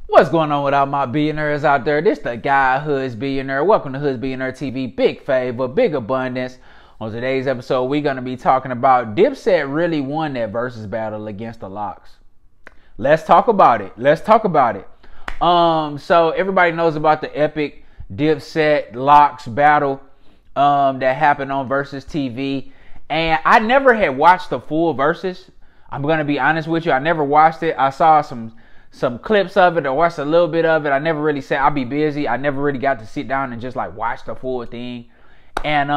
What's going on with all my billionaires out there? This the guy Hoods Billionaire. Welcome to Hoods Billionaire TV. Big favor, big abundance. On today's episode, we're going to be talking about Dipset really won that versus battle against the LOX. Let's talk about it. So everybody knows about the epic Dipset LOX battle that happened on Versus TV. And I never had watched the full Versus. I'm going to be honest with you. I never watched it. I saw some clips of it or watched a little bit of it. I never really said I'll be busy. I never really got to sit down and just like watch the full thing. And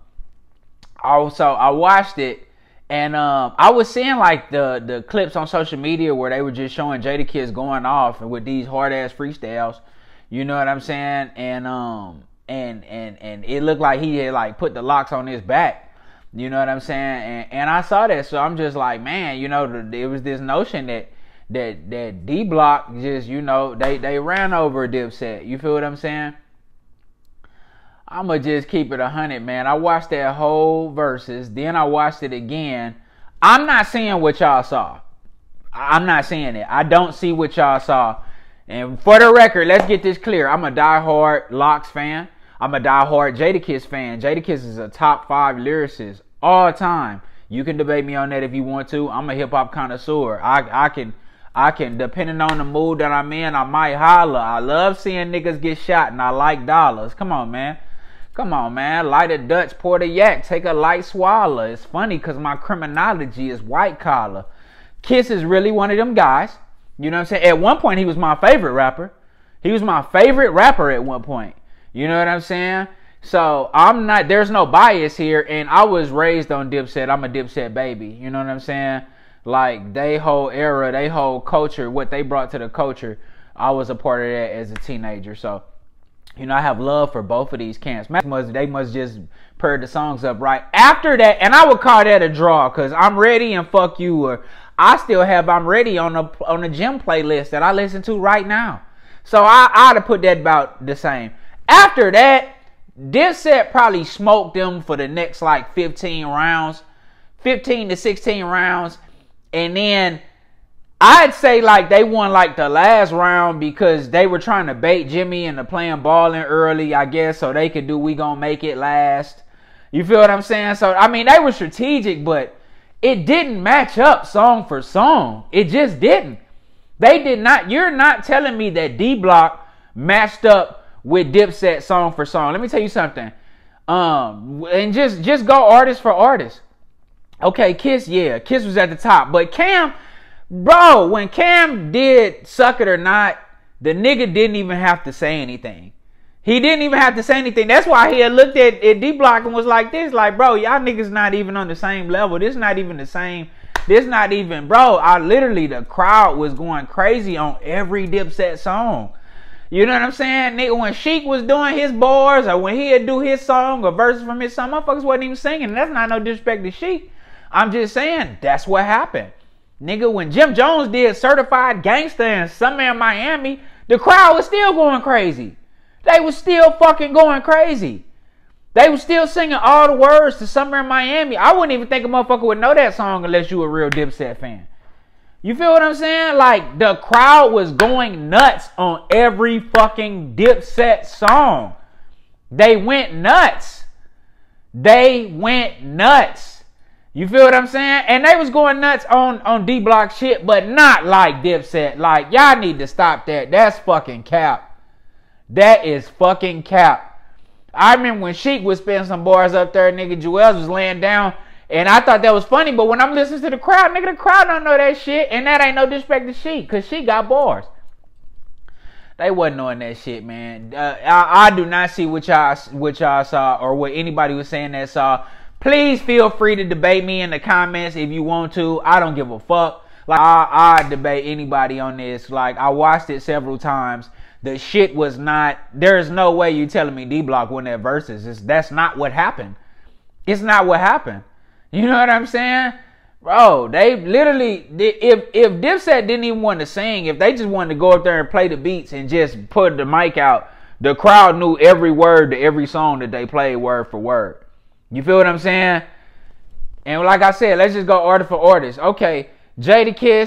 also I watched it, and I was seeing like the clips on social media where they were just showing Jadakiss going off and with these hard ass freestyles. You know what I'm saying? And it looked like he had like put the LOX on his back. You know what I'm saying? And I saw that, so I'm just like, man, you know, it was this notion that D Block just, you know, they ran over Dipset. You feel what I'm saying? I'ma just keep it 100, man. I watched that whole versus, then I watched it again. I'm not seeing what y'all saw. I'm not seeing it. I don't see what y'all saw. And for the record, let's get this clear. I'm a diehard LOX fan. I'm a diehard Jadakiss fan. Jadakiss is a top 5 lyricist all time. You can debate me on that if you want to. I'm a hip hop connoisseur. I can, depending on the mood that I'm in, I might holler. I love seeing niggas get shot, and I like dollars. Come on, man. Light a Dutch, pour the yak, take a light swallow. It's funny because my criminology is white collar. Kiss is really one of them guys. You know what I'm saying? At one point, he was my favorite rapper. He was my favorite rapper at one point. You know what I'm saying? So, there's no bias here, and I was raised on Dipset. I'm a Dipset baby. You know what I'm saying? Like, they whole era, they whole culture, what they brought to the culture, I was a part of that as a teenager. So, you know, I have love for both of these camps. They must just pair the songs up right. After that, and I would call that a draw, because I'm Ready and Fuck You, or I still have I'm Ready on the gym playlist that I listen to right now. So, I'd have put that about the same. After that, Dipset probably smoked them for the next, like, 15 to 16 rounds. And then I'd say like they won like the last round because they were trying to bait Jimmy into playing balling early, I guess, so they could do We Gonna Make It last. You feel what I'm saying? So, I mean, they were strategic, but it didn't match up song for song. It just didn't. They did not. You're not telling me that D Block matched up with Dipset song for song. Let me tell you something. And just go artist for artist. Okay, Kiss, yeah. Kiss was at the top. But Cam, bro, when Cam did Suck It or Not, the nigga didn't even have to say anything. He didn't even have to say anything. That's why he had looked at D Block and was like this. Like, bro, y'all niggas not even on the same level. This not even the same. This not even, bro, the crowd was going crazy on every Dipset song. You know what I'm saying? Nigga, when Sheek was doing his bars or when he'd do his song or verses from his song, motherfuckers wasn't even singing. That's not no disrespect to Sheek. I'm just saying, that's what happened. Nigga, when Jim Jones did Certified Gangster in Summer in Miami, the crowd was still going crazy. They was still fucking going crazy. They was still singing all the words to Summer in Miami. I wouldn't even think a motherfucker would know that song unless you a real Dipset fan. You feel what I'm saying? Like, the crowd was going nuts on every fucking Dipset song. They went nuts. You feel what I'm saying? And they was going nuts on D Block shit, but not like Dipset. Like, y'all need to stop that. That's fucking cap. That is fucking cap. I remember when Sheek was spitting some bars up there, nigga, Juelz was laying down, and I thought that was funny, but when I'm listening to the crowd, nigga, the crowd don't know that shit, and that ain't no disrespect to Sheek, because Sheek got bars. They wasn't knowing that shit, man. I do not see what y'all saw, or what anybody was saying that saw. Please feel free to debate me in the comments if you want to. I don't give a fuck. Like, I debate anybody on this. Like, I watched it several times. The shit was not... There's no way you telling me D Block won that versus. That's not what happened. It's not what happened. You know what I'm saying? Bro, they literally... If Dipset didn't even want to sing, if they just wanted to go up there and play the beats and just put the mic out, the crowd knew every word to every song that they played word for word. You feel what I'm saying? And like I said, let's just go artist for artist. Okay, Jadakiss,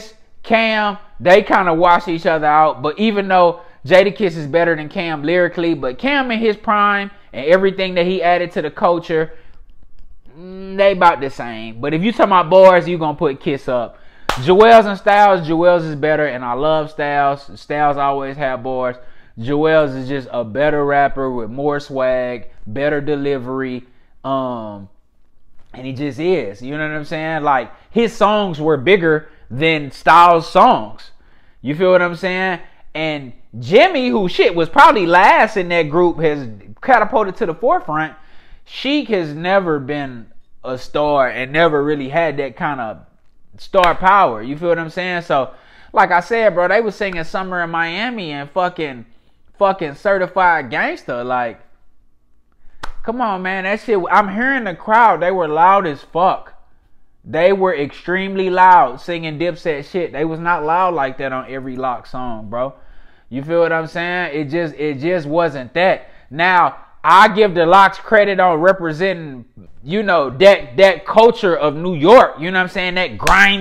Cam, they kind of wash each other out. But even though Jadakiss is better than Cam lyrically, but Cam in his prime and everything that he added to the culture, they about the same. But if you talking about bars, you gonna put Kiss up. Juelz and Styles, Juelz is better, and I love Styles. Styles always have bars. Juelz is just a better rapper with more swag, better delivery, and he just is. You know what I'm saying? Like, his songs were bigger than Styles' songs. You feel what I'm saying? And Jimmy, who was probably last in that group, has catapulted to the forefront. Sheik has never been a star and never really had that kind of star power. You feel what I'm saying? So, like I said, bro, they was singing Summer in Miami and fucking Certified Gangster. Like, come on, man. That shit, I'm hearing the crowd. They were loud as fuck. They were extremely loud singing Dipset shit. They was not loud like that on every Lock song, bro. You feel what I'm saying? It just wasn't that. Now, I give the Locks credit on representing, you know, that culture of New York. You know what I'm saying? That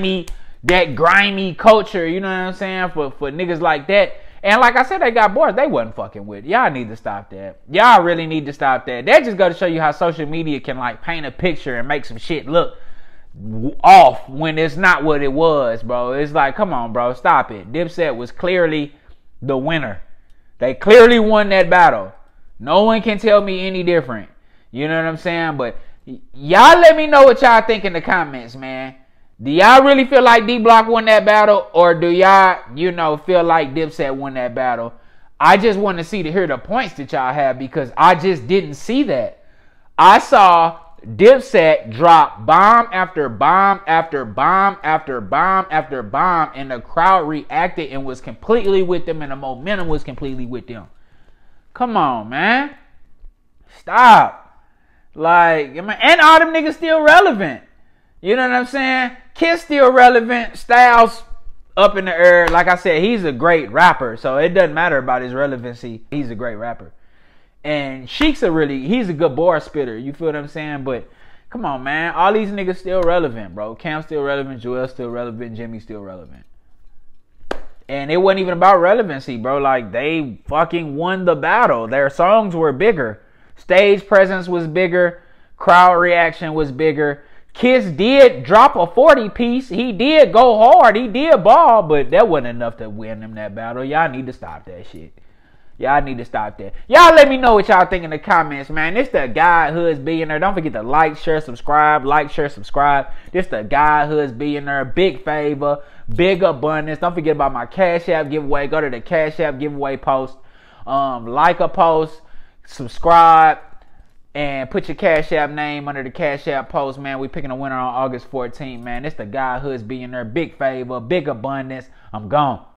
grimy culture. You know what I'm saying? For niggas like that. And like I said, they got bars they wasn't fucking with. Y'all need to stop that. Y'all really need to stop that. That just go to show you how social media can like paint a picture and make some shit look off when it's not what it was, bro. It's like, come on, bro, stop it. Dipset was clearly the winner. They clearly won that battle. No one can tell me any different. You know what I'm saying? But y'all let me know what y'all think in the comments, man. Do y'all really feel like D-Block won that battle? Or do y'all, you know, feel like Dipset won that battle? I just want to hear the points that y'all have, because I just didn't see that. I saw Dipset drop bomb after bomb after bomb after bomb after bomb, and the crowd reacted and was completely with them, and the momentum was completely with them. Come on, man. Stop. Like, and all them niggas still relevant. You know what I'm saying? Kiss still relevant. Styles up in the air. Like I said, he's a great rapper, so it doesn't matter about his relevancy. He's a great rapper. And Sheik's he's a good bar spitter. You feel what I'm saying? But come on, man. All these niggas still relevant, bro. Cam's still relevant. Juelz still relevant. Jimmy's still relevant. And it wasn't even about relevancy, bro. Like, they fucking won the battle. Their songs were bigger. Stage presence was bigger. Crowd reaction was bigger. Kiss did drop a 40 piece. He did go hard. He did ball. But that wasn't enough to win them that battle. Y'all need to stop that shit. Y'all need to stop that. Y'all let me know what y'all think in the comments, man. This the Guy Hoods Billionaire. Don't forget to like, share, subscribe. Like, share, subscribe. This the Guy Hoods Billionaire. Big favor. Big abundance. Don't forget about my Cash App giveaway. Go to the Cash App giveaway post. Like a post. Subscribe. And put your Cash App name under the Cash App post, man. We picking a winner on August 14th, man. This the Guy Hoods Billionaire. Big favor. Big abundance. I'm gone.